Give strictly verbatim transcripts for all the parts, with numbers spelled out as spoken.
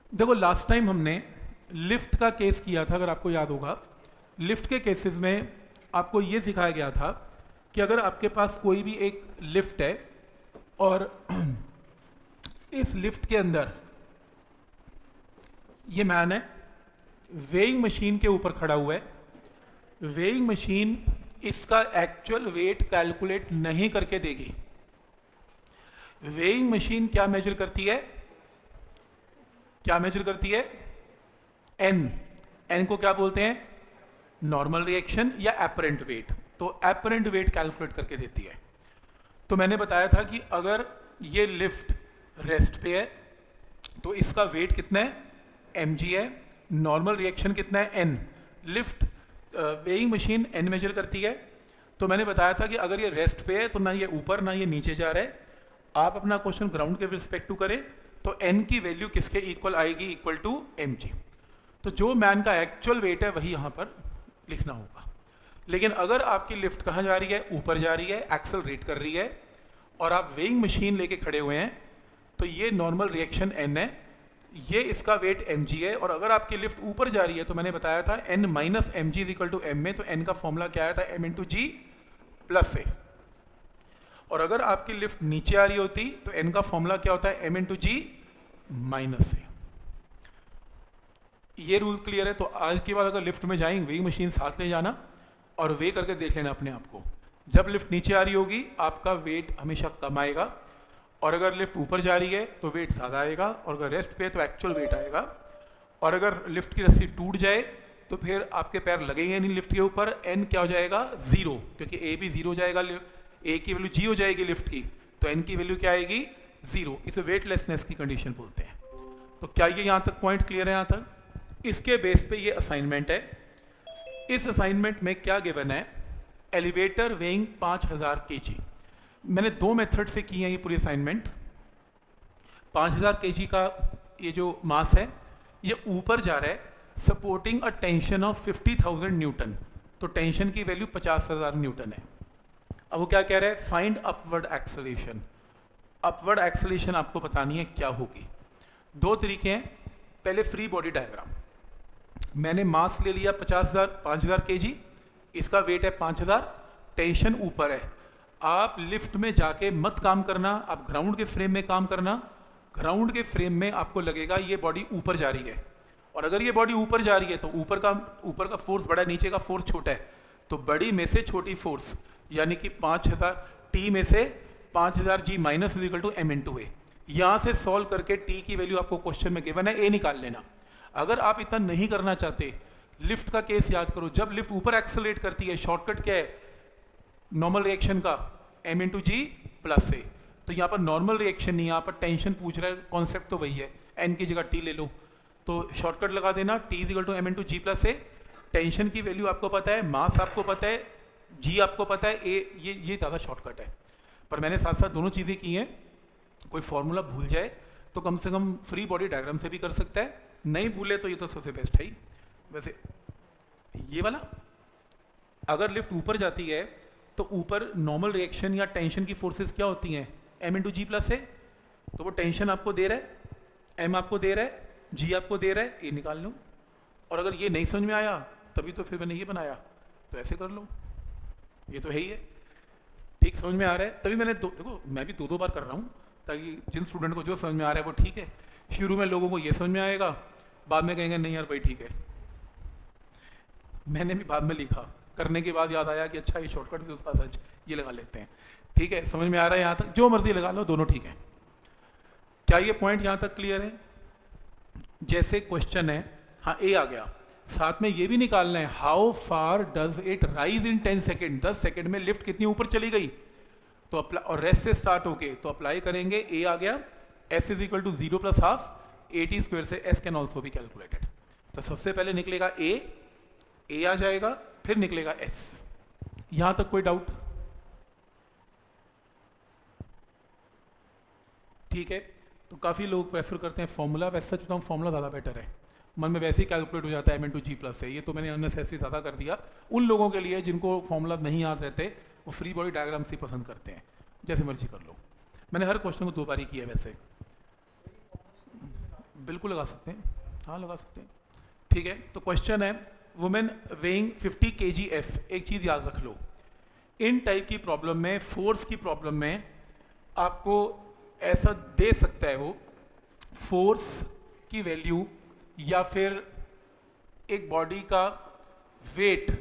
देखो last time हमने lift का केस किया था, अगर आपको याद होगा। लिफ्ट के केसेस में आपको ये सिखाया गया था कि अगर आपके पास कोई भी एक लिफ्ट है और इस लिफ्ट के अंदर ये मैन है, वेइंग मशीन के ऊपर खड़ा हुआ है, वेइंग मशीन इसका एक्चुअल वेट कैलकुलेट नहीं करके देगी। वेइंग मशीन क्या मेजर करती है? क्या मेजर करती है? एन। एन को क्या बोलते हैं? नॉर्मल रिएक्शन या एपरेंट वेट। तो एपरेंट वेट कैलकुलेट करके देती है। तो मैंने बताया था कि अगर ये लिफ्ट रेस्ट पे है तो इसका वेट कितना है? एम जी है। नॉर्मल रिएक्शन कितना है? N. Lift weighing machine N measure करती है। तो मैंने बताया था कि अगर ये रेस्ट पे है तो ना ये ऊपर ना ये नीचे जा रहा है। आप अपना क्वेश्चन ग्राउंड के रिस्पेक्ट टू करें तो एन की वैल्यू किसके इक्वल आएगी? Equal to M G. तो जो मैन का एक्चुअल वेट है वही यहाँ पर लिखना होगा। लेकिन अगर आपकी लिफ्ट कहाँ जा रही है? ऊपर जा रही है, एक्सेलरेट कर रही है, और आप वेइंग मशीन लेके खड़े हुए हैं, तो ये नॉर्मल रिएक्शन एन है, ये इसका वेट एम जी है। और अगर आपकी लिफ्ट ऊपर जा रही है तो मैंने बताया था N minus M G is equal to M में, तो एन का फॉर्मूला क्या आया था? M into ji plus A. और अगर आपकी लिफ्ट नीचे आ रही होती तो एन का फॉर्मूला क्या होता है? M into ji minus A. ये रूल क्लियर है? तो आज के बाद अगर लिफ्ट में जाएंगे, वेइंग मशीन साथ ले जाना और वे करके देख लेना अपने आप को। जब लिफ्ट नीचे आ रही होगी आपका वेट हमेशा कम आएगा, और अगर लिफ्ट ऊपर जा रही है तो वेट ज़्यादा आएगा, और अगर रेस्ट पे है तो एक्चुअल वेट आएगा। और अगर लिफ्ट की रस्सी टूट जाए तो फिर आपके पैर लगेंगे नहीं लिफ्ट के ऊपर, एन क्या हो जाएगा? जीरो, क्योंकि ए भी जीरो जाएगा, ए की वैल्यू जी हो जाएगी लिफ्ट की, तो एन की वैल्यू क्या आएगी? जीरो। इसे वेटलेसनेस की कंडीशन बोलते हैं। तो क्या ये यहाँ तक पॉइंट क्लियर है? यहाँ तक इसके बेस पे ये असाइनमेंट है। इस असाइनमेंट में क्या गिवन है? एलिवेटर वेइंग पाँच हज़ार केजी। मैंने दो मेथड से की है ये पूरी असाइनमेंट। पाँच हज़ार केजी का ये जो मास है ये ऊपर जा रहा है, supporting a tension of fifty thousand newton. तो टेंशन की वैल्यू पचास हज़ार न्यूटन है। अब वो क्या कह रहा है? Find upward acceleration. Upward acceleration आपको बतानी है क्या होगी। दो तरीके हैं। पहले फ्री बॉडी डायग्राम। मैंने मास ले लिया पचास हज़ार पाँच हज़ार के जी, इसका वेट है पाँच हज़ार, टेंशन ऊपर है। आप लिफ्ट में जाके मत काम करना, आप ग्राउंड के फ्रेम में काम करना। ग्राउंड के फ्रेम में आपको लगेगा ये बॉडी ऊपर जा रही है, और अगर ये बॉडी ऊपर जा रही है तो ऊपर का ऊपर का फोर्स बड़ा है, नीचे का फोर्स छोटा है। तो बड़ी में से छोटी फोर्स यानी कि पाँच हज़ार टी में से पाँच हज़ार G minus is equal to M into A. यहाँ से सॉल्व करके टी की वैल्यू आपको क्वेश्चन में गिवन है, ए निकाल लेना। अगर आप इतना नहीं करना चाहते, लिफ्ट का केस याद करो। जब लिफ्ट ऊपर एक्सेलरेट करती है, शॉर्टकट क्या है नॉर्मल रिएक्शन का? M into ji plus A. तो यहाँ पर नॉर्मल रिएक्शन नहीं, यहाँ पर टेंशन पूछ रहा है, कॉन्सेप्ट तो वही है। एन की जगह टी ले लो, तो शॉर्टकट लगा देना, T is equal to M into ji plus A. Tension की वैल्यू आपको पता है, मास आपको पता है, जी आपको पता है, ए ये ये ज़्यादा शॉर्टकट है। पर मैंने साथ साथ दोनों चीज़ें की हैं। कोई फॉर्मूला भूल जाए तो कम से कम फ्री बॉडी डायग्राम से भी कर सकता है, नहीं भूले तो ये तो सबसे बेस्ट है ही। वैसे ये वाला, अगर लिफ्ट ऊपर जाती है तो ऊपर नॉर्मल रिएक्शन या टेंशन की फोर्सेस क्या होती हैं? एम इंटू जी प्लस है। तो वो टेंशन आपको दे रहा है, एम आपको दे रहा है, जी आपको दे रहा है, ए निकाल लो। और अगर ये नहीं समझ में आया तभी तो फिर मैंने ये बनाया, तो ऐसे कर लो, ये तो है ही है। ठीक समझ में आ रहा है? तभी मैंने दो, देखो मैं भी दो दो बार कर रहा हूँ ताकि जिन स्टूडेंट को जो समझ में आ रहा है वो ठीक है। शुरू में लोगों को ये समझ में आएगा, बाद में कहेंगे नहीं यार भाई ठीक है। मैंने भी बाद में लिखा, करने के बाद याद आया कि अच्छा ये शॉर्टकट से उसका सच ये लगा लेते हैं। ठीक है, समझ में आ रहा है यहाँ तक? जो मर्जी लगा लो, दोनों ठीक है। क्या ये पॉइंट यहाँ तक क्लियर है? जैसे क्वेश्चन है, हाँ ए आ गया, साथ में ये भी निकालना है how far does it rise in ten second. दस सेकेंड में लिफ्ट कितनी ऊपर चली गई, तो अप्लाई, और रेस्ट से स्टार्ट होके तो अप्लाई करेंगे। ए आ गया, s is equal to zero plus half a t square से s can also be calculated. तो सबसे पहले निकलेगा ए, ए आ जाएगा, फिर निकलेगा एस। यहां तक कोई डाउट? ठीक है, तो काफ़ी लोग प्रेफर करते हैं फॉर्मूला। वैसे सच बताऊँ फॉर्मूला ज़्यादा बेटर है, मन में वैसे ही कैलकुलेट हो जाता है एम इंटू जी प्लस है। ये तो मैंने अननेसेसरी ज़्यादा कर दिया उन लोगों के लिए जिनको फॉर्मूला नहीं याद रहते, वो फ्री बॉडी डायग्राम से पसंद करते हैं। जैसे मर्जी कर लो, मैंने हर क्वेश्चन को दो बार ही किया। वैसे बिल्कुल लगा सकते हैं, हाँ लगा सकते हैं। ठीक है, तो क्वेश्चन है वुमेन वेइंग फिफ्टी के जी एफ। एक चीज़ याद रख लो, इन टाइप की प्रॉब्लम में, फोर्स की प्रॉब्लम में आपको ऐसा दे सकता है वो फोर्स की वैल्यू या फिर एक बॉडी का वेट,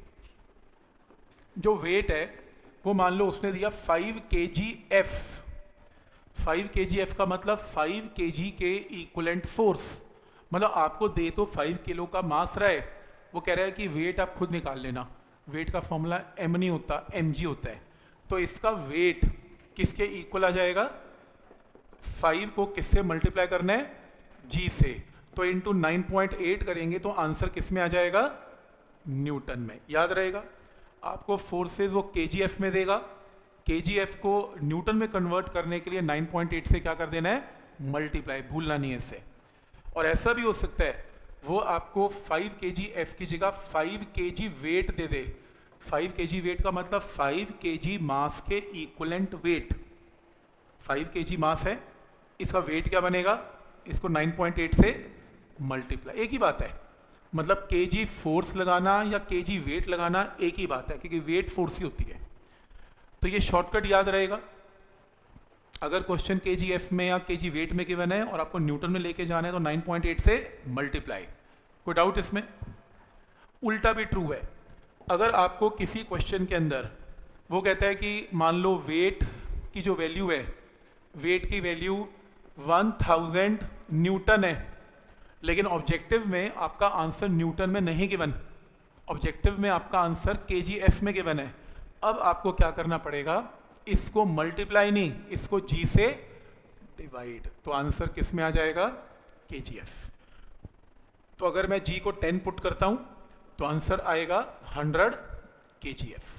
जो वेट है वो मान लो उसने दिया फाइव के जी एफ। फाइव के जी एफ का मतलब फाइव के जी के इक्वलेंट फोर्स, मतलब आपको दे तो फाइव किलो का मास रहा है, वो कह रहा है कि वेट आप खुद निकाल लेना। वेट का फॉर्मूला एम नहीं होता, एम जी होता है। तो इसका वेट किसके इक्वल आ जाएगा, फाइव को किससे मल्टीप्लाई करना है, जी से, तो इंटू नाइन पॉइंट एट करेंगे तो आंसर किस में आ जाएगा, न्यूटन में। याद रहेगा आपको फोर्सेस वो केजीएफ में देगा, केजीएफ को न्यूटन में कन्वर्ट करने के लिए नाइन पॉइंट एट से क्या कर देना है, मल्टीप्लाई, भूलना नहीं है इससे। और ऐसा भी हो सकता है वो आपको फाइव के जी एफ की जगह फाइव के जी वेट दे दे। फाइव के जी वेट का मतलब फाइव के जी मास के इक्वलेंट वेट। फाइव के जी मास है, इसका वेट क्या बनेगा, इसको नाइन पॉइंट एट से मल्टीप्लाई, एक ही बात है। मतलब के जी फोर्स लगाना या के जी वेट लगाना एक ही बात है, क्योंकि वेट फोर्स ही होती है। तो ये शॉर्टकट याद रहेगा। अगर क्वेश्चन के जी एफ में या के जी वेट में गिवन है और आपको न्यूटन में लेके जाना है तो नाइन पॉइंट एट से मल्टीप्लाई। कोई डाउट इसमें? उल्टा भी ट्रू है। अगर आपको किसी क्वेश्चन के अंदर वो कहता है कि मान लो वेट की जो वैल्यू है, वेट की वैल्यू वन थाउजेंड न्यूटन है, लेकिन ऑब्जेक्टिव में आपका आंसर न्यूटन में नहीं गिवन, ऑब्जेक्टिव में आपका आंसर के जी एफ में गिवन है। अब आपको क्या करना पड़ेगा, इसको मल्टीप्लाई नहीं, इसको जी से डिवाइड, तो आंसर किस में आ जाएगा, के जी एफ। तो अगर मैं जी को टेन पुट करता हूं तो आंसर आएगा हंड्रेड के जी एफ।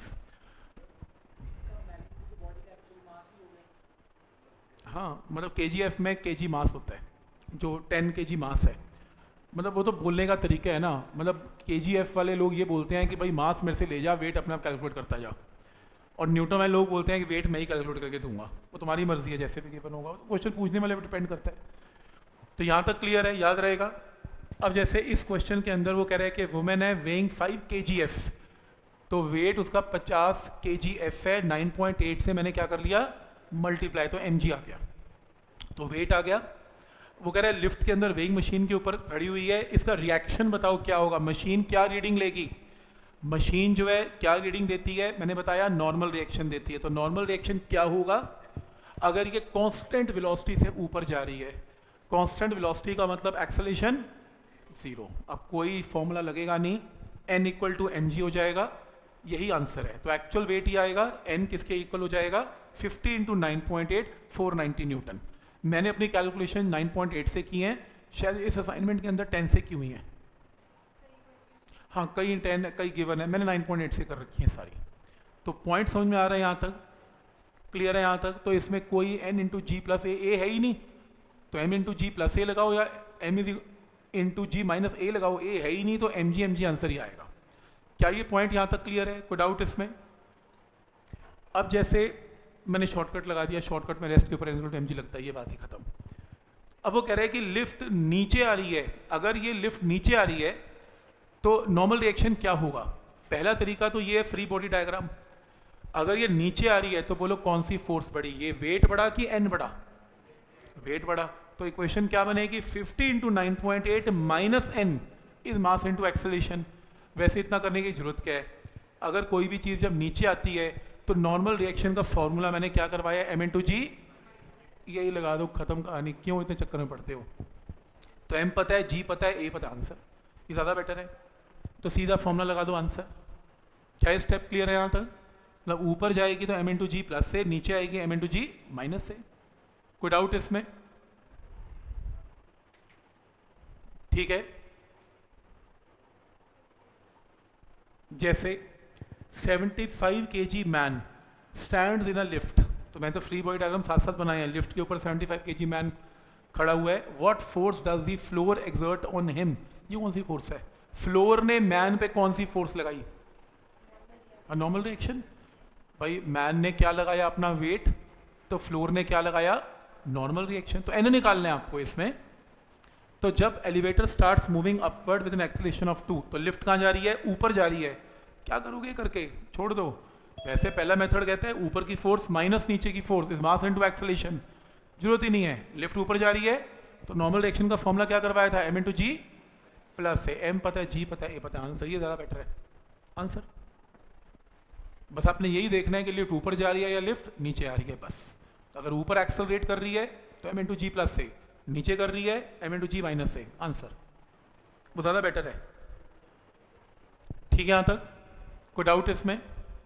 हाँ, मतलब के जी एफ में के जी मास होता है, जो टेन के जी मास है। मतलब वो तो बोलने का तरीका है ना, मतलब के जी एफ वाले लोग ये बोलते हैं कि भाई मास मेरे से ले जा, वेट अपने आप कैलकुलेट करता जा। और न्यूटन वाले लोग बोलते हैं कि वेट मैं ही कैलकुलेट करके दूंगा। वो तुम्हारी मर्जी है, जैसे भी गिवन होगा, तो क्वेश्चन पूछने वाले पर डिपेंड करता है। तो यहाँ तक क्लियर है, याद रहेगा। अब जैसे इस क्वेश्चन के अंदर वो कह रहा है कि वुमेन है वेइंग फाइव के जी एफ, तो वेट उसका पचास के जी एफ है, नाइन पॉइंट एट से मैंने क्या कर लिया, मल्टीप्लाई, तो एम जी आ गया, तो वेट आ गया। वो कह रहा है लिफ्ट के अंदर वेइंग मशीन के ऊपर खड़ी हुई है, इसका रिएक्शन बताओ क्या होगा, मशीन क्या रीडिंग लेगी। मशीन जो है क्या रीडिंग देती है, मैंने बताया नॉर्मल रिएक्शन देती है। तो नॉर्मल रिएक्शन क्या होगा, अगर ये कांस्टेंट वेलोसिटी से ऊपर जा रही है, कांस्टेंट वेलोसिटी का मतलब एक्सेलरेशन जीरो, अब कोई फॉर्मूला लगेगा नहीं, N equal to M g हो जाएगा, यही आंसर है। तो एक्चुअल वेट ही आएगा, एन किसके इक्वल हो जाएगा, fifty into nine point eight, four ninety newton. मैंने अपनी कैलकुलेशन नाइन पॉइंट एट से की है, शायद इस असाइनमेंट के अंदर टेन से की हुई है। हाँ, कई टेन कई गिवन है, मैंने नाइन पॉइंट एट से कर रखी है सारी। तो पॉइंट समझ में आ रहा है यहाँ तक, क्लियर है यहाँ तक। तो इसमें कोई N into ji plus a, a है ही नहीं, तो m into ji plus a लगाओ या m is into ji minus a लगाओ, ए है ही नहीं, तो m g m g answer ही आएगा। क्या ये पॉइंट यहाँ तक क्लियर है, कोई डाउट इसमें? अब जैसे मैंने शॉर्टकट लगा दिया, शॉर्टकट में रेस्ट के ऊपर एम जी लगता है, ये बात ही खत्म। अब वो कह रहे हैं कि लिफ्ट नीचे आ रही है, अगर ये लिफ्ट नीचे आ रही है तो नॉर्मल रिएक्शन क्या होगा। पहला तरीका तो ये है फ्री बॉडी डायग्राम, अगर ये नीचे आ रही है तो बोलो कौन सी फोर्स बढ़ी, ये वेट बढ़ा कि एन बढ़ा, वेट बढ़ा। तो इक्वेशन क्या बनेगी, fifty into nine point eight minus N is mass into acceleration. वैसे इतना करने की जरूरत क्या है, अगर कोई भी चीज़ जब नीचे आती है तो नॉर्मल रिएक्शन का फॉर्मूला मैंने क्या करवाया, एम इंटू जी, यही लगा दो, खत्म कहानी, क्यों इतने चक्कर में पड़ते हो। तो एम पता है, जी पता है, ए पता है, आंसर ये ज़्यादा बेटर है। तो सीधा फॉर्मूला लगा दो, आंसर। क्या स्टेप क्लियर है यहाँ तक? मतलब ऊपर जाएगी तो एम इंटू जी प्लस से, नीचे आएगी एम इंटू जी माइनस से। कोई डाउट इसमें? ठीक है। जैसे seventy five k g man stands in a lift, तो मैं तो फ्री बॉडी डायग्राम साथ साथ बनाए हैं, लिफ्ट के ऊपर सेवेंटी फाइव केजी मैन खड़ा हुआ है। What force does the floor exert on him, ये कौन सी फोर्स है, फ्लोर ने मैन पे कौन सी फोर्स लगाई, नॉर्मल रिएक्शन। भाई मैन ने क्या लगाया, अपना वेट, तो फ्लोर ने क्या लगाया, नॉर्मल रिएक्शन। तो एन निकालना है आपको इसमें। तो जब elevator starts moving upward with an acceleration of two, तो लिफ्ट कहाँ जा रही है? ऊपर जा रही है। क्या करोगे करके? छोड़ दो। वैसे पहला मेथड कहता है ऊपर की फोर्स माइनस नीचे की force is mass into acceleration, जरूरत ही नहीं है। लिफ्ट ऊपर जा रही है तो नॉर्मल रिएक्शन का फॉर्मूला क्या करवाया था? एम इंटू जी प्लस से, एम पता है, जी पता है, ए पता है, आंसर ये ज़्यादा बेटर है। आंसर बस आपने यही देखना है कि लिफ्ट ऊपर जा रही है या लिफ्ट नीचे आ रही है, बस। अगर ऊपर एक्सेलरेट कर रही है तो एम इंटू जी प्लस से, नीचे कर रही है एम इंटू जी माइनस से, आंसर वो ज़्यादा बेटर है। ठीक है यहाँ तक? कोई डाउट इसमें?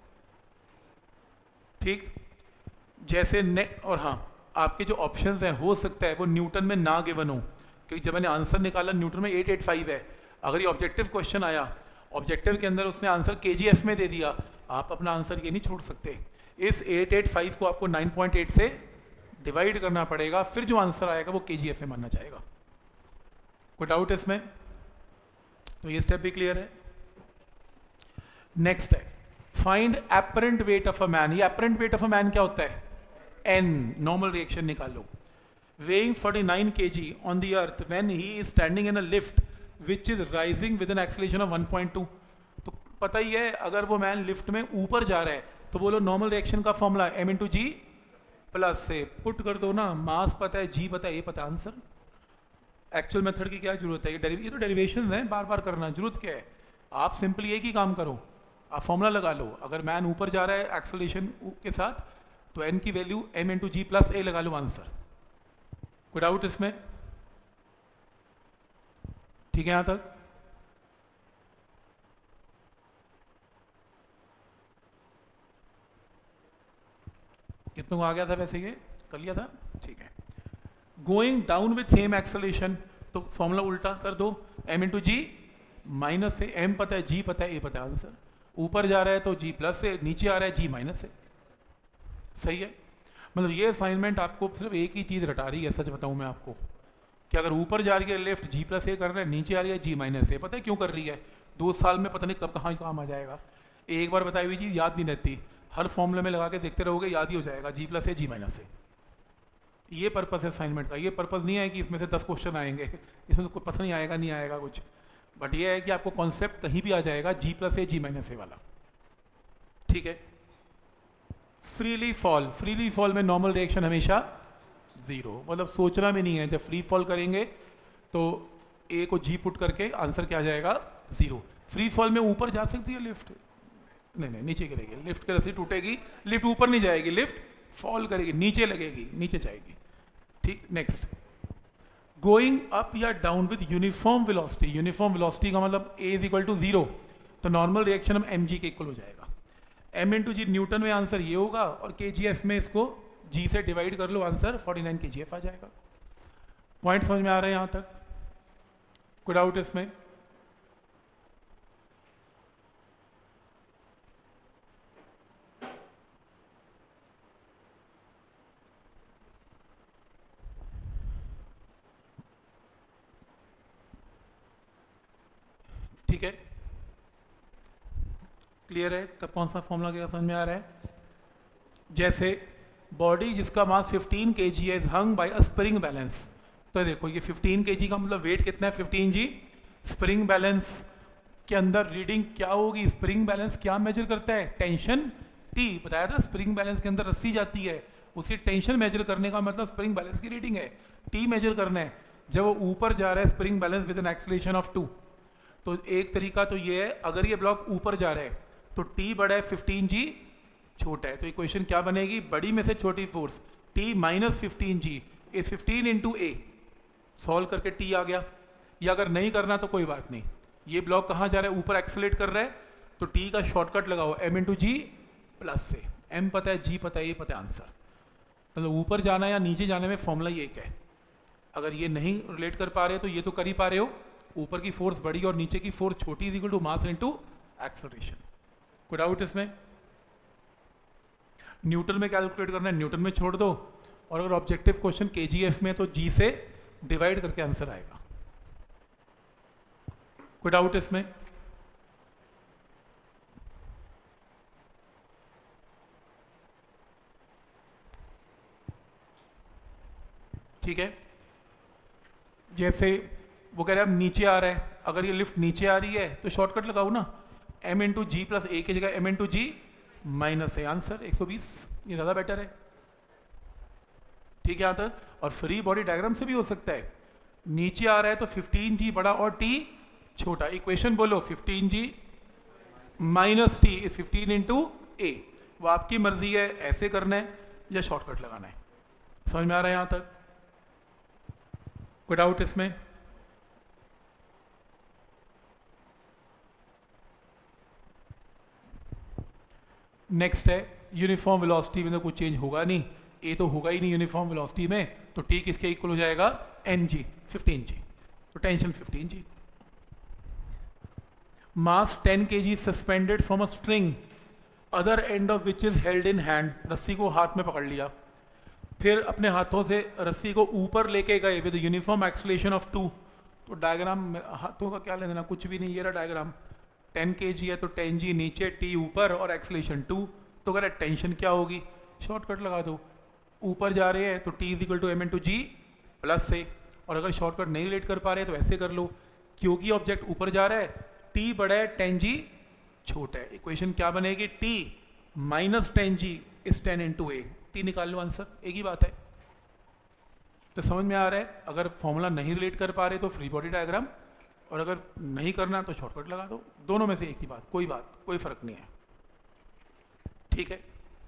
ठीक। जैसे ने और हाँ, आपके जो ऑप्शंस हैं हो सकता है वो न्यूटन में ना गिवन हो, क्योंकि जब मैंने आंसर निकाला न्यूटन में एट एट फाइव है। अगर ये ऑब्जेक्टिव क्वेश्चन आया, ऑब्जेक्टिव के अंदर उसने आंसर केजीएफ में दे दिया, आप अपना आंसर ये नहीं छोड़ सकते। इस एट एट फाइव को आपको नाइन पॉइंट एट से डिवाइड करना पड़ेगा, फिर जो आंसर आएगा वो केजीएफ में मानना जाएगा। कोई डाउट इसमें? तो ये स्टेप भी क्लियर है। नेक्स्ट है find apparent weight of a man. ये apparent weight of a man क्या होता है? एन। नॉर्मल रिएक्शन निकालो। weighing forty-nine kilograms on the earth when he is standing in a lift which is rising with an acceleration of one point two। तो पता ही है अगर वो man lift में ऊपर जा रहा है तो बोलो नॉर्मल रिएक्शन का फॉर्मूला एम इंटू जी प्लस से, पुट कर दो ना, मास पता है, जी पता है, ए पता है, आंसर। एक्चुअल मेथड की क्या जरूरत है? ये ये तो डेरिवेशन है, बार बार करना जरूरत क्या है? आप सिंपली एक ही काम करो, आप फॉर्मूला लगा लो। अगर मैन ऊपर जा रहा है एक्सेलरेशन के साथ तो एन की value m into ji plus a लगा लो, आंसर। कोई डाउट इसमें? ठीक है यहां तक? कितनों को आ गया था? वैसे ये कर लिया था, ठीक है। Going down with same acceleration, तो फॉर्मूला उल्टा कर दो, एम इंटू जी माइनस से, एम पता है, जी पता है, ए पता है, आंसर। ऊपर जा रहा है तो जी प्लस से, नीचे आ रहा है जी माइनस से। सही है। मतलब ये असाइनमेंट आपको सिर्फ एक ही चीज़ रटा रही है, सच बताऊं मैं आपको, कि अगर ऊपर जा रही है लेफ्ट जी प्लस ए कर रहा है, नीचे आ रही है जी माइनस ए, पता है क्यों कर रही है? दो साल में पता नहीं कब कहाँ काम आ जाएगा। एक बार बताई हुई चीज़ याद नहीं रहती, हर फॉर्मूले में लगा के देखते रहोगे, याद ही हो जाएगा, जी plus A ji minus A. ये पर्पस है असाइनमेंट का। ये पर्पस नहीं है कि इसमें से दस क्वेश्चन आएंगे, इसमें तो कोई पता नहीं आएगा, नहीं आएगा कुछ, बट ये है कि आपको कॉन्सेप्ट कहीं भी आ जाएगा, जी प्लस ए जी माइनस ए वाला। ठीक है। फ्रीली फॉल, फ्रीली फॉल में नॉर्मल रिएक्शन हमेशा जीरो, मतलब सोचना भी नहीं है। जब फ्री फॉल करेंगे तो ए को जी पुट करके आंसर क्या आ जाएगा? जीरो। फ्री फॉल में ऊपर जा सकती है लिफ्ट? नहीं नहीं, नीचे गिरेगी लिफ्ट, की रस्सी टूटेगी, लिफ्ट ऊपर नहीं जाएगी, लिफ्ट फॉल करेगी, नीचे लगेगी, नीचे जाएगी। ठीक। नेक्स्ट, गोइंग अप या down with uniform velocity. Uniform velocity का मतलब a is equal to zero, तो नॉर्मल रिएक्शन हम एम जी के इक्वल हो जाएगा। एम इंटू जी न्यूटन में आंसर ये होगा, और के जी एफ में इसको जी से डिवाइड कर लो, आंसर फोर्टी नाइन के जी एफ आ जाएगा। पॉइंट समझ में आ रहे हैं यहाँ तक? कोई डाउट इसमें? ठीक है, क्लियर है? कब कौन सा फॉर्मूला क्या समझ में आ रहा है? जैसे बॉडी जिसका मास फिफ्टीन केजी है, is hung by a spring balance. तो देखो ये फिफ्टीन केजी का मतलब वेट कितना है? Fifteen G. स्प्रिंग बैलेंस के अंदर रीडिंग क्या होगी? स्प्रिंग बैलेंस क्या मेजर करता है? टेंशन। टी बताया था, स्प्रिंग बैलेंस के अंदर रस्सी जाती है, उसकी टेंशन मेजर करने का मतलब स्प्रिंग बैलेंस की रीडिंग है, टी मेजर करना है। जब वो ऊपर जा रहा है spring balance with an acceleration of two, तो एक तरीका तो ये है, अगर ये ब्लॉक ऊपर जा रहा है तो टी बड़ा है, फिफ्टीन जी छोटा है, तो इक्वेशन क्या बनेगी? बड़ी में से छोटी force t minus fifteen g is fifteen into a. Solve करके टी आ गया। या अगर नहीं करना तो कोई बात नहीं, ये ब्लॉक कहाँ जा रहा है? ऊपर एक्सेलरेट कर रहा है, तो टी का शॉर्टकट लगाओ एम इंटू जी प्लस से, एम पता है, जी पता है, ए पता है, आंसर। मतलब ऊपर जाना या नीचे जाने में फॉर्मूला ये एक है। अगर ये नहीं रिलेट कर पा रहे हो तो ये तो कर ही पा रहे हो, ऊपर की फोर्स बड़ी और नीचे की फोर्स छोटी is equal to mass into acceleration. कोई डाउट इसमें? न्यूटन में कैलकुलेट करना है, न्यूटन में छोड़ दो, और अगर ऑब्जेक्टिव क्वेश्चन केजीएफ में तो जी से डिवाइड करके आंसर आएगा। कोई डाउट इसमें? ठीक है। जैसे वो कह रहे हैं अब नीचे आ रहा है, अगर ये लिफ्ट नीचे आ रही है तो शॉर्टकट लगाओ ना, m into ji plus a की जगह m इंटू जी माइनस है, आंसर एक सौ बीस, ये ज़्यादा बेटर है। ठीक है यहाँ तक। और फ्री बॉडी डायग्राम से भी हो सकता है, नीचे आ रहा है तो फिफ्टीन जी बड़ा और t छोटा, इक्वेशन बोलो fifteen g minus t is fifteen into a, वो आपकी मर्जी है, ऐसे करना है या शॉर्टकट लगाना है। समझ में आ रहा है यहाँ तक? कोई डाउट इसमें? नेक्स्ट है यूनिफॉर्म वेलोसिटी में तो कुछ चेंज होगा नहीं, ए तो होगा ही नहीं यूनिफॉर्म वेलोसिटी में, तो टी किसके इक्वल हो जाएगा, एन जी, फिफ्टीन जी, तो tension fifteen g. Mass ten k g suspended from a string other end of which is held in hand, रस्सी को हाथ में पकड़ लिया, फिर अपने हाथों से रस्सी को ऊपर लेके गए with uniform acceleration of two, तो डायग्राम हाथों का क्या लेना, कुछ भी नहीं, ये रहा डायग्राम, टेन के जी है तो टेन जी नीचे, टी ऊपर और एक्सेलरेशन टू, तो अगर टेंशन क्या होगी, शॉर्टकट लगा दो, ऊपर जा रहे हैं तो t is equal to M into g plus से, और अगर शॉर्टकट नहीं रिलेट कर पा रहे तो ऐसे कर लो, क्योंकि ऑब्जेक्ट ऊपर जा रहा है, टी बड़ा है टेन जी छोटा है, इक्वेशन क्या बनेगी, t minus ten g is ten into a, t निकाल लो आंसर, एक ही बात है। तो समझ में आ रहा है, अगर फॉर्मूला नहीं रिलेट कर पा रहे तो फ्री बॉडी डायग्राम, और अगर नहीं करना तो शॉर्टकट लगा दो, दोनों में से एक ही बात, कोई बात कोई फर्क नहीं है। ठीक है,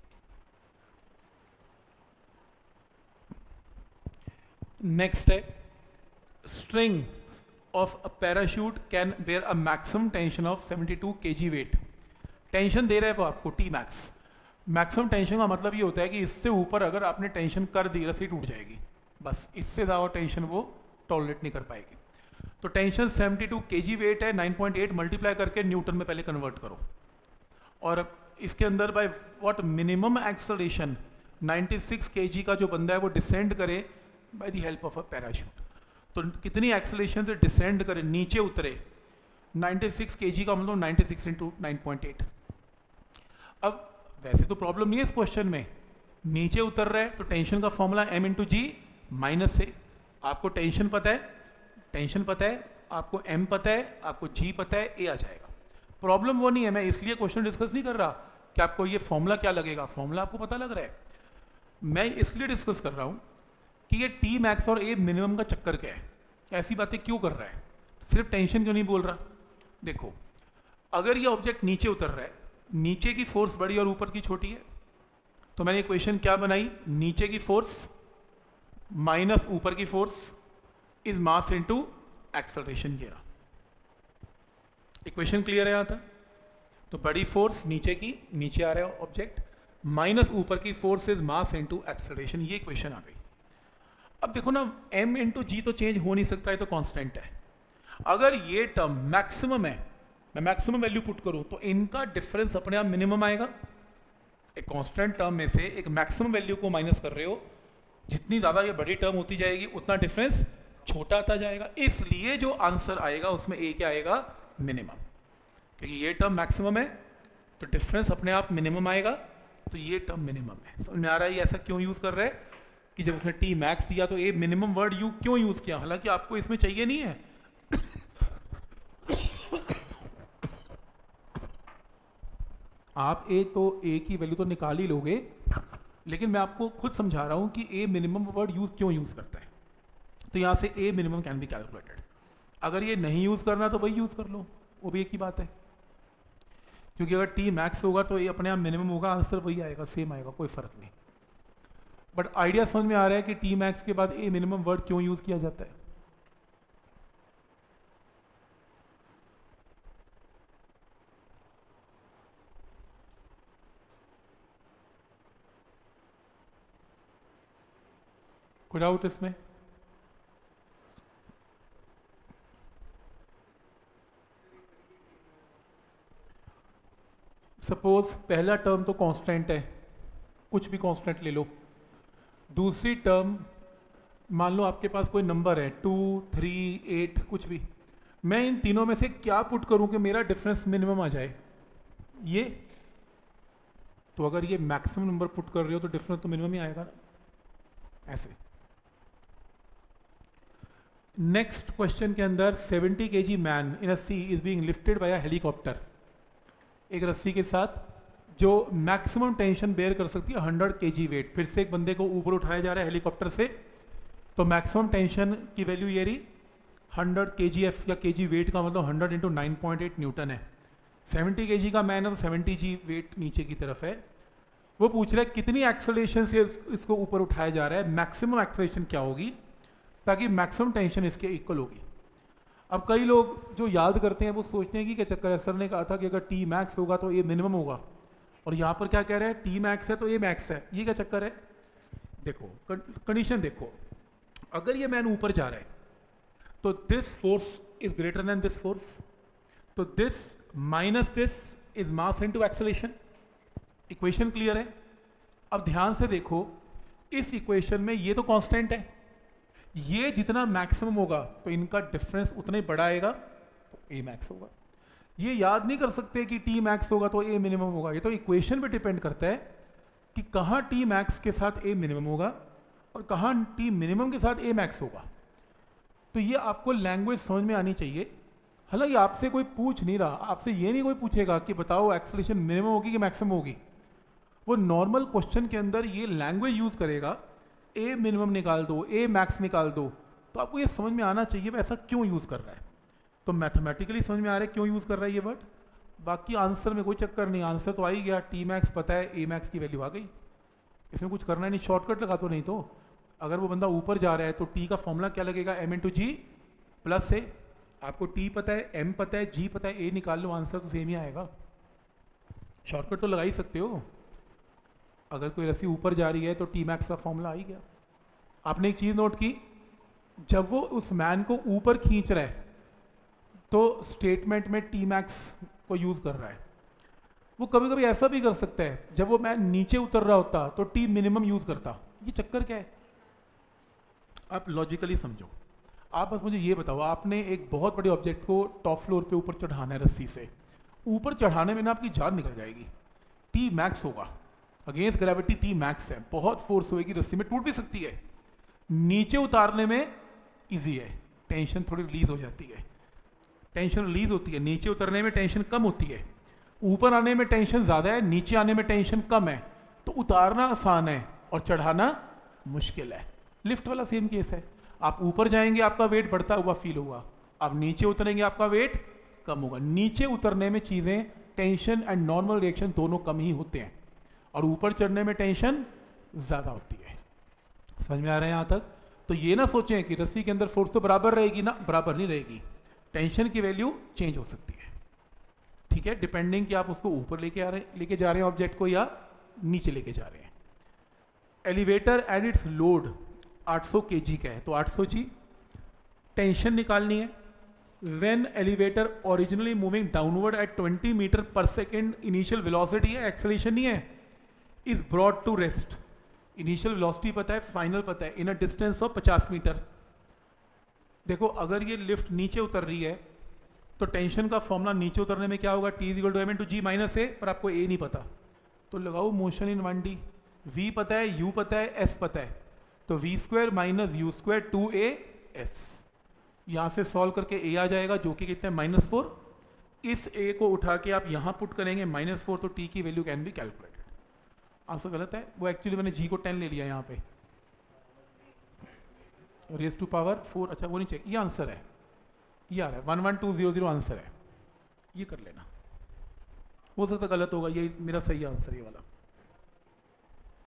नेक्स्ट है string of a parachute can bear a maximum tension of seventy two k g weight, tension दे रहा है वो आपको टी मैक्स, मैक्सिमम टेंशन का मतलब ये होता है कि इससे ऊपर अगर आपने टेंशन कर दी रस्सी टूट जाएगी, बस इससे ज़्यादा टेंशन वो टॉलरेट नहीं कर पाएगी। तो tension seventy two k g weight है, नाइन पॉइंट एट मल्टीप्लाई करके न्यूटन में पहले कन्वर्ट करो, और इसके अंदर by what minimum acceleration ninety six k g का जो बंदा है वो डिसेंड करे by the help of a parachute, तो कितनी एक्सेलरेशन से डिसेंड करे, नीचे उतरे, नाइन्टी सिक्स केजी का मतलब ninety six into nine point eight. अब वैसे तो प्रॉब्लम नहीं है इस क्वेश्चन में, नीचे उतर रहा है तो टेंशन का फॉर्मूला एम इंटू जी माइनस से, आपको टेंशन पता है, टेंशन पता है, आपको एम पता है, आपको जी पता है, ए आ जाएगा। प्रॉब्लम वो नहीं है, मैं इसलिए क्वेश्चन डिस्कस नहीं कर रहा कि आपको ये फॉर्मूला क्या लगेगा, फॉर्मूला आपको पता लग रहा है, मैं इसलिए डिस्कस कर रहा हूँ कि ये टी मैक्स और ए मिनिमम का चक्कर क्या है, ऐसी बातें क्यों कर रहा है, सिर्फ टेंशन क्यों नहीं बोल रहा। देखो, अगर ये ऑब्जेक्ट नीचे उतर रहा है, नीचे की फोर्स बड़ी और ऊपर की छोटी है, तो मैंने इक्वेशन क्या बनाई, नीचे की फोर्स माइनस ऊपर की force is mass into acceleration, ये रहा इक्वेशन, क्लियर है यहाँ तक। तो बड़ी फोर्स नीचे की, नीचे आ रहा है ऑब्जेक्ट, माइनस ऊपर की force is mass into acceleration, ये इक्वेशन आ गई। अब देखो ना, m इंटू जी तो चेंज हो नहीं सकता है, तो कांस्टेंट है, अगर ये टर्म मैक्सिमम है, मैं मैक्सिमम वैल्यू पुट करूं तो इनका डिफरेंस अपने आप मिनिमम आएगा, एक कांस्टेंट टर्म में से एक मैक्सिमम वैल्यू को माइनस कर रहे हो, जितनी ज़्यादा ये बड़ी टर्म होती जाएगी उतना डिफरेंस छोटा आता जाएगा, इसलिए जो आंसर आएगा उसमें ए क्या आएगा, मिनिमम, क्योंकि ये टर्म मैक्सिमम है तो डिफरेंस अपने आप मिनिमम आएगा, तो ये टर्म मिनिमम है। समझ में आ रहा है ये ऐसा क्यों यूज़ कर रहे हैं कि जब उसने टी मैक्स दिया तो ए मिनिमम वर्ड यू क्यों यूज़ किया, हालांकि आपको इसमें चाहिए नहीं है आप ए तो ए की वैल्यू तो निकाल ही लोगे, लेकिन मैं आपको खुद समझा रहा हूं कि ए मिनिमम वर्ड यूज क्यों यूज करता है, तो यहां से a minimum can be calculated, अगर ये नहीं यूज करना तो वही यूज कर लो, वो भी एक ही बात है, क्योंकि अगर टी मैक्स होगा तो ए अपने आप मिनिमम होगा, आंसर वही आएगा, सेम आएगा, कोई फर्क नहीं। बट आइडिया समझ में आ रहा है कि टी मैक्स के बाद ए मिनिमम वर्ड क्यों यूज किया जाता है। कोई डाउट इसमें? सपोज पहला टर्म तो कांस्टेंट है, कुछ भी कांस्टेंट ले लो, दूसरी टर्म मान लो आपके पास कोई नंबर है टू थ्री एट कुछ भी, मैं इन तीनों में से क्या पुट करूं कि मेरा डिफरेंस मिनिमम आ जाए, ये, तो अगर ये मैक्सिमम नंबर पुट कर रहे हो तो डिफरेंस तो मिनिमम ही आएगा ना, ऐसे। नेक्स्ट क्वेश्चन के अंदर seventy k g man in a sea is being lifted by a helicopter. एक रस्सी के साथ जो मैक्सिमम टेंशन बेयर कर सकती है हंड्रेड के जी वेट। फिर से एक बंदे को ऊपर उठाया जा रहा है हेलीकॉप्टर से, तो मैक्सिमम टेंशन की वैल्यू ये रही हंड्रेड के जी एफ या के जी वेट का मतलब hundred into nine point eight newton है। सेवेंटी के जी का मैन है तो सेवेंटी जी वेट नीचे की तरफ है। वो पूछ रहा है कितनी एक्सेलरेशन से इस, इसको ऊपर उठाया जा रहा है, मैक्सिमम एक्सेलरेशन क्या होगी ताकि मैक्सिमम टेंशन इसके इक्वल होगी। अब कई लोग जो याद करते हैं वो सोचते हैं कि क्या चक्कर है, सर ने कहा था कि अगर टी मैक्स होगा तो ए मिनिमम होगा, और यहाँ पर क्या कह रहे हैं टी मैक्स है तो ए मैक्स है, ये क्या चक्कर है। देखो कंडीशन देखो, अगर ये मैन ऊपर जा रहा है तो this force is greater than this force, तो this minus this is mass into acceleration. Equation clear है। अब ध्यान से देखो इस इक्वेशन में ये तो कांस्टेंट है, ये जितना मैक्सिमम होगा तो इनका डिफरेंस उतना ही बड़ा आएगा तो ए मैक्स होगा। ये याद नहीं कर सकते कि टी मैक्स होगा तो ए मिनिमम होगा, ये तो इक्वेशन पे डिपेंड करता है कि कहाँ टी मैक्स के साथ ए मिनिमम होगा और कहाँ टी मिनिमम के साथ ए मैक्स होगा। तो ये आपको लैंग्वेज समझ में आनी चाहिए। हालांकि आपसे कोई पूछ नहीं रहा, आपसे ये नहीं कोई पूछेगा कि बताओ एक्सेलरेशन मिनिमम होगी कि मैक्सिमम होगी। वो नॉर्मल क्वेश्चन के अंदर ये लैंग्वेज यूज करेगा, ए मिनिमम निकाल दो, ए मैक्स निकाल दो, तो आपको ये समझ में आना चाहिए वो ऐसा क्यों यूज कर रहा है। तो मैथमेटिकली समझ में आ रहा है क्यों यूज कर रहा है ये वर्ड। बाकी आंसर में कोई चक्कर नहीं, आंसर तो आ ही गया, टी मैक्स पता है, ए मैक्स की वैल्यू आ गई, इसमें कुछ करना नहीं, शॉर्टकट लगा दो। नहीं तो अगर वो बंदा ऊपर जा रहा है तो टी का फॉर्मूला क्या लगेगा, m into ji plus a. आपको टी पता है, एम पता है, जी पता है, ए निकाल लो, आंसर तो सेम ही आएगा। शॉर्टकट तो लगा ही सकते हो। अगर कोई रस्सी ऊपर जा रही है तो टी मैक्स का फॉर्मूला आ ही गया। आपने एक चीज नोट की, जब वो उस मैन को ऊपर खींच रहा है तो स्टेटमेंट में टी मैक्स को यूज कर रहा है। वो कभी कभी ऐसा भी कर सकता है, जब वो मैन नीचे उतर रहा होता तो टी मिनिमम यूज करता। ये चक्कर क्या है, आप लॉजिकली समझो। आप बस मुझे ये बताओ, आपने एक बहुत बड़े ऑब्जेक्ट को टॉप फ्लोर पे ऊपर चढ़ाना है रस्सी से, ऊपर चढ़ाने में ना आपकी जान निकल जाएगी, टी मैक्स होगा, अगेंस्ट ग्रेविटी टी मैक्स है, बहुत फोर्स होगी, रस्सी में टूट भी सकती है। नीचे उतारने में इजी है, टेंशन थोड़ी रिलीज हो जाती है, टेंशन रिलीज होती है, नीचे उतरने में टेंशन कम होती है। ऊपर आने में टेंशन ज्यादा है, नीचे आने में टेंशन कम है, तो उतारना आसान है और चढ़ाना मुश्किल है। लिफ्ट वाला सेम केस है, आप ऊपर जाएंगे आपका वेट बढ़ता हुआ फील होगा, आप नीचे उतरेंगे आपका वेट कम होगा। नीचे उतरने में चीजें टेंशन एंड नॉर्मल रिएक्शन दोनों कम ही होते हैं, और ऊपर चढ़ने में टेंशन ज्यादा होती है। समझ में आ रहा है यहाँ तक। तो ये ना सोचें कि रस्सी के अंदर फोर्स तो बराबर रहेगी ना, बराबर नहीं रहेगी, टेंशन की वैल्यू चेंज हो सकती है। ठीक है, डिपेंडिंग कि आप उसको ऊपर लेके आ रहे लेके जा रहे हैं ऑब्जेक्ट को या नीचे लेके जा रहे हैं। एलिवेटर एंड इट्स लोड आठ सौ केजी का है, तो आठ सौ जी टेंशन निकालनी है। When elevator originally moving downward at twenty metre per second, initial velocity है, एक्सेलरेशन नहीं है, is brought to rest. Initial velocity पता है, फाइनल पता है, इन अ डिस्टेंस ऑफ पचास मीटर। देखो अगर ये लिफ्ट नीचे उतर रही है तो टेंशन का फॉर्मूला नीचे उतरने में क्या होगा, t is equal to m into g minus a, पर आपको ए नहीं पता, तो लगाओ motion in one D. V पता है, यू पता है, एस पता है, तो v square minus u square two a s. यहां से सॉल्व करके ए आ जाएगा जो कि कितना है माइनस फोर। इस ए को उठा के आप यहां पुट करेंगे माइनस फोर, तो टी की value can be calculated. Answer गलत है, वो एक्चुअली मैंने जी को टेन ले लिया यहाँ पे, रेज टू पावर फोर। अच्छा वो नहीं चाहिए, ये आंसर है, ये आ रहा है one one two zero zero answer है, ये कर लेना। हो सकता गलत होगा, ये मेरा सही आंसर ये वाला।